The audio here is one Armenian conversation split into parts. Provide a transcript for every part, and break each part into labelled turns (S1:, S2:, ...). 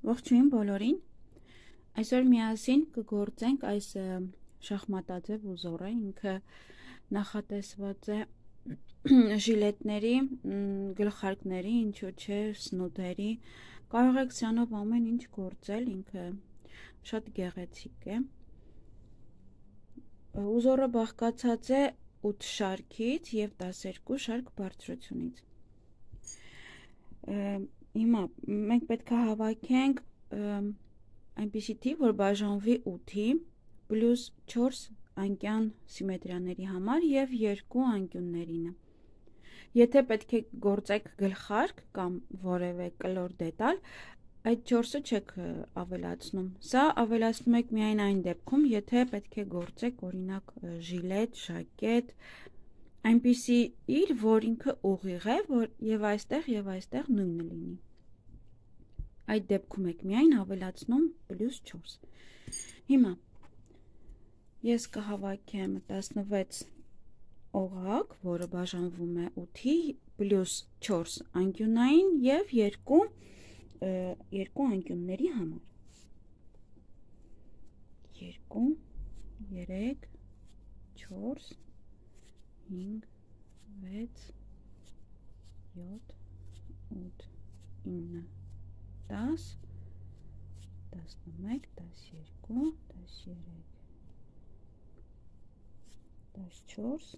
S1: Ողջույն բոլորին։ Այսօր միասին կգործենք այս շախմատաձև ուզորը, ինքը նախատեսված է ժիլետների, գլխարկների, ինչու չէ, սնուդերի, կարող եք սրանով ամեն ինչ գործել, ինքը շատ գեղեցիկ է։ Ուզորը բաղկացած է 8 շարքից և 12 շարք բարձրությունից։ Հիմա մենք պետք է հավաքենք այնպիսի թիվ, որ բաժանվի 8-ի պլյուս 4 անկյան սիմետրիաների համար և 2 անկյուններինը։ Եթե պետք է գործեք գլխարկ կամ որևէ կլոր դետալ, այդ 4-ը չեք ավելացնում։ Սա ավելացնում եք միայն այն դեպքում, եթե պետք է գործեք օրինակ ժիլետ, ժակետ, այնպիսի իր, որ ինքը ուղիղ է, և այստեղ նույնը լինի։ Այդ դեպքում եք միայն ավելացնում պլյուս 4։ Հիմա ես կհավաքեմ 16 օղակ, որը բաժանվում է 8-ի պլյուս 4 անկյունային և 2 անկյունների համար։ 2, 3, 4, 5, 6, 7, 8, 9, 10, 11, 12, 13, 14,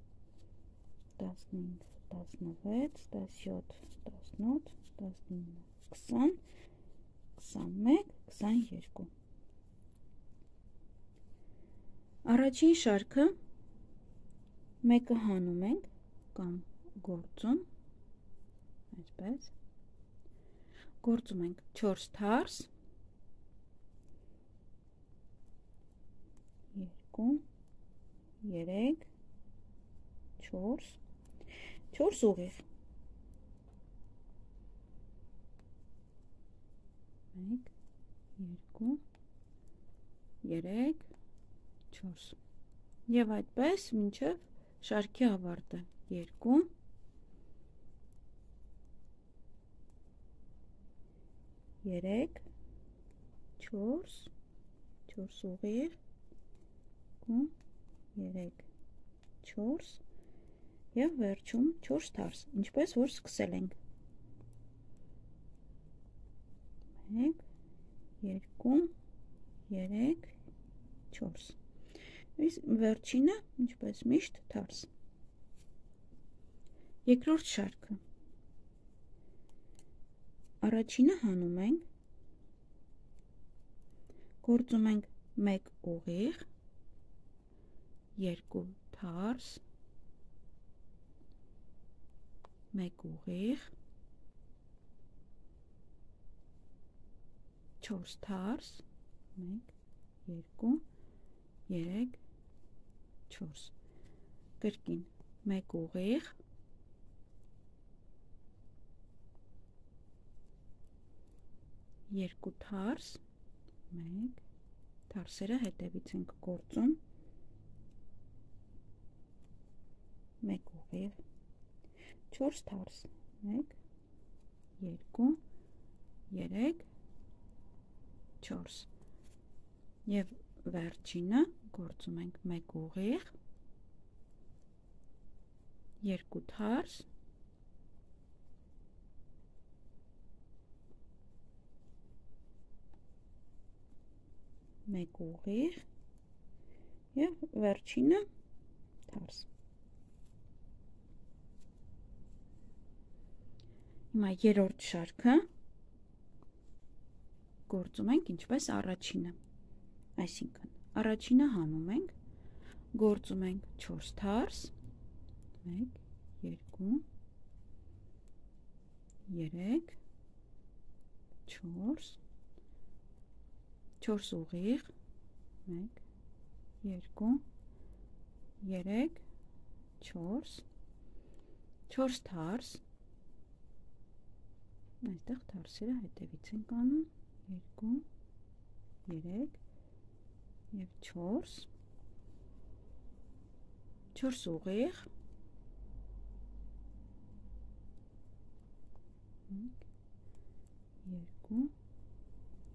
S1: 15, 16, 17, 18, 19, 20, 21, 22։ Առաջին շարքը մեկը հանում ենք կամ գործում, այսպես, գործում ենք 4 թարս, 2, 3, 4, 4 ուղիղ, 1, 2, 3, 4 և այդպես մինչև շարքի ավարտը 2, 3, 4, 4 ուղիղ, 2, 3, 4 և վերջում 4 թարս, ինչպես որ սկսել ենք։ 1, 2, 3, 4։ Վերջինը, ինչպես միշտ, թարս։ Երկրորդ շարքը։ Առաջինը հանում ենք, գործում ենք 1 ուղիղ, 2 թարս, 1 ուղիղ, 4 թարս, 1, 2, 3, 4, կրկին 1 ուղիղ, 2 թարս, 1, թարսերը հետևից ենք գործում, 1 ուղիղ, 4 թարս, 1, 2, 3, 4 և վերջինը գործում ենք 1 ուղիղ, 2 թարս, 1 ուղիղ և վերջինը թարս։ Հիմա երրորդ շարքը գործում ենք ինչպես առաջինը, այսինքն առաջինը հանում ենք, գործում ենք 4 թարս, 1, 2, 3, 4, 4 ուղիղ, 1, 2, 3, 4, 4 թարս, այստեղ թարսերը հետևից ենք անում, 2, 3 և 4, 4 ուղիղ, 1, 2,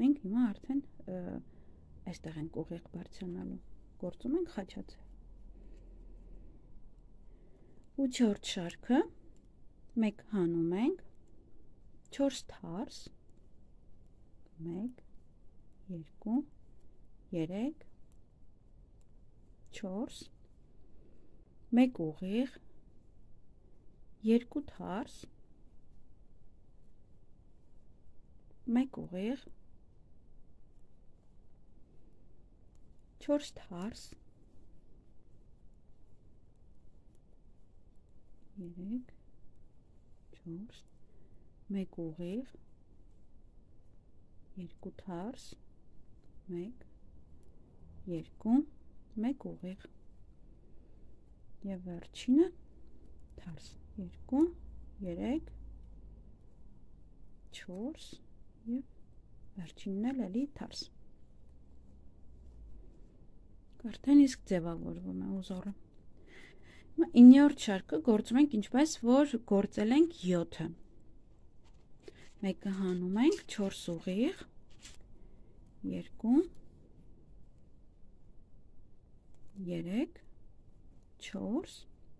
S1: Մենք հիմա արդեն այստեղ ենք ուղիղ բարձրանալու։ Գործում ենք խաչաձև։ Ու 4 շարքը 1 հանում ենք, 4 թարս, 1, 2, 3, 4, 1 ուղիղ, 2 թարս, 1 ուղիղ, 4 թարս, 3, 4, 1 ուղիղ, 2 թարս, 1, 2, 1 ուղիղ և վերջինը թարս, 2, 3, 4 և վերջինն էլ էլի թարս։ Արդեն իսկ ձևավորվում է ուզորը։ 9-րդ շարքը գործում ենք ինչպես որ գործել ենք 7-ը։ Մեկը հանում ենք 4 ուղիղ, 2, 3, 4,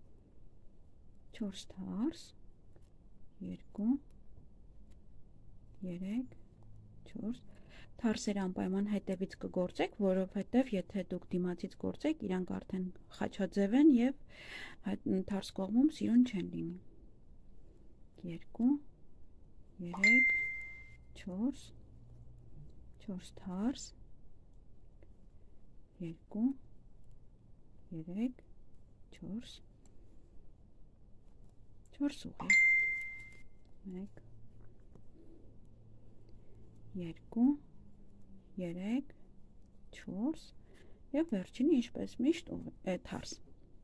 S1: 4 թարս, 2, 3, 4, թարսերը անպայման հետևից կգործեք, որովհետև եթե դուք դիմացից գործեք, իրանք արդեն խաչաձև են և թարս կողմում սիրուն չեն լինի։ 2, 3, 4, 4 թարս, 2, 3, 4, 4 ուղիղ, 1, 2, 3, 4 և վերջինը ինչպես միշտ թարս։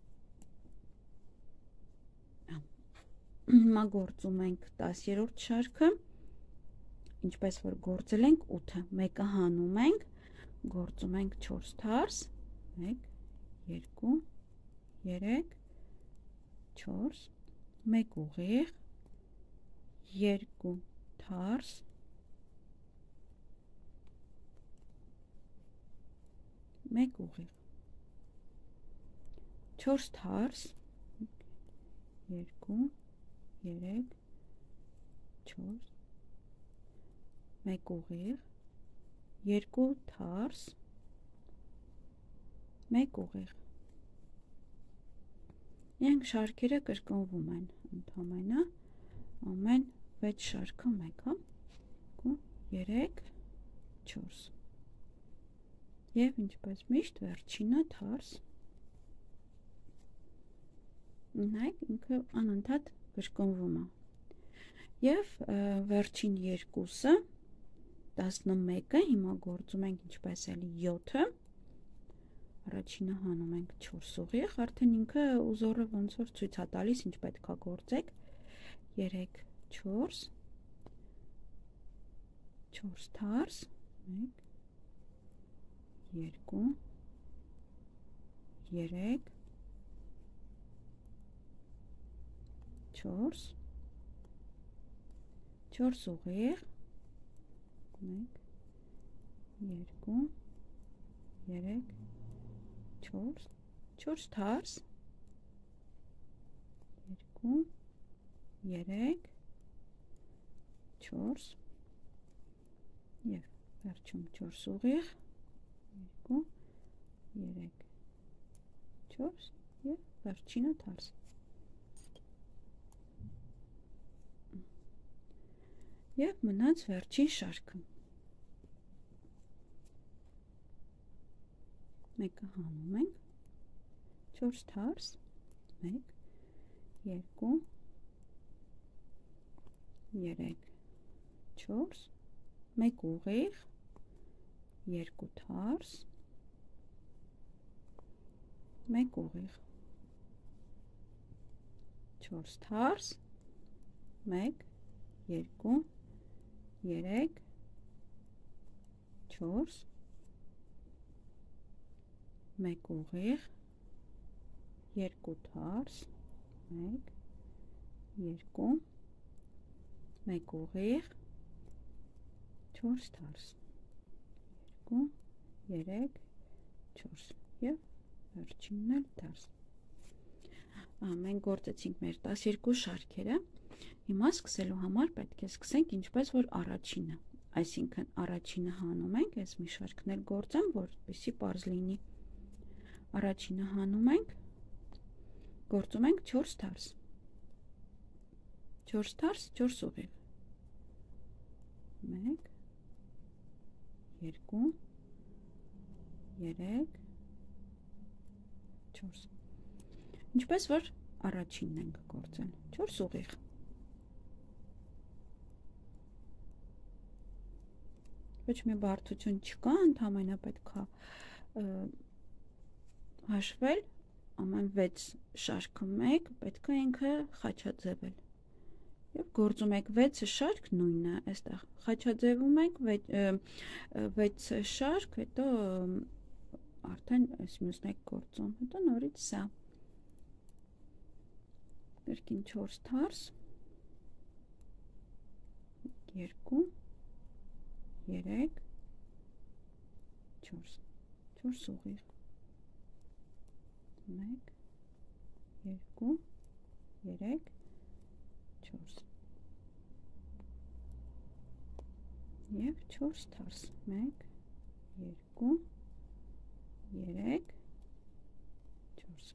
S1: Հիմա գործում ենք 10-րդ շարքը, ինչպես որ գործել ենք 8-ը, մեկը հանում ենք, գործում ենք 4 թարս, 1, 2, 3, 4, 1 ուղիղ, 2 թարս, 1 ուղիղ, 4 թարս, 2, 3, 4, 1 ուղիղ, 2 թարս, 1 ուղիղ։ Իրենք շարքերը կրկնվում են ընդհանրապես ամեն 6 շարքը մեկը, 3, 4 և ինչպես միշտ վերջինը թարս։ Նայեք, ինքը անընդհատ կրկնվում է։ Եվ վերջին երկուսը 11-ը հիմա գործում ենք ինչպես էլի 7-ը, առաջինը հանում ենք 4 ուղիղ, արդեն ինքը ուզորը ոնց որ ցույց է տալիս ինչ պետք է գործեք, 3, 4, 4 թարս, 1, 2, 3, 4, 4 ուղիղ, 1, 2, 3, 4, 4 թարս, 2, 3, 4 և վերջում 4 ուղիղ, 2, 3, 4 և վերջինը թարս։ Եվ մնաց վերջին շարքը։ Մեկը հանում ենք, 4 թարս, 1, 2, 3, 4, 1 ուղիղ, 2 թարս, 1 ուղիղ, 4 թարս, 1, 2, 3, 4, 1 ուղիղ, 2 թարս, 1, 2, 1 ուղիղ, 4 թարս։ 3, 4 եւ վերջինն էլ դարս։ Մենք գործեցինք մեր 12 շարքերը։ Հիմա սկսելու համար պետք է սկսենք ինչպես որ առաջինը, այսինքն առաջինը հանում ենք, այս մի շարքն էլ գործեմ, որպեսզի պարզ լինի։ Առաջինը հանում ենք, գործում ենք 4 դարս։ 4 դարս, 4 ուղիղ։ 1 2 3 4 Ինչպես որ առաջինն ենք գործել 4 ուղիղ ոչ մի բարդություն չկա, ընդհանրապես պետք է հաշվել ամեն 6 շարքը 1 պետք է ինքը խաչաձևել եւ գործում եք 6 շարք նույնը այստեղ խաչաձևում եք 6 շարք հետո արդեն այս մյուսն եք գործում հետո նորից սա Կրկին 4 դարս 2 3 4 ուղիղ 1 2 3 4 Եվ 4 դարս 1 2 3 4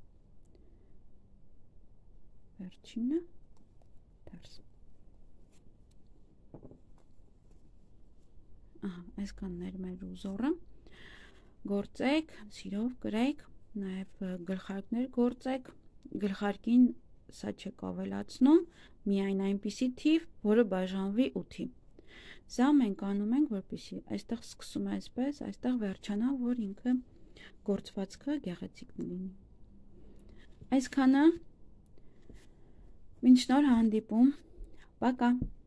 S1: Վերջինը դարս Այսքանն էր մեր ուզորը գործեք, սիրով գրեք նաև գլխարկներ գործեք գլխարկին սա չեք ավելացնում միայն այնպիսի թիվ, որը բաժանվի 8-ի Սա մենք անում ենք, որպեսզի այստեղ սկսում է այսպես, այստեղ վերջանա, որ ինքը գործվածքը գեղեցիկ լինի։ Այսքանը մինչ նոր հանդիպում, պակա։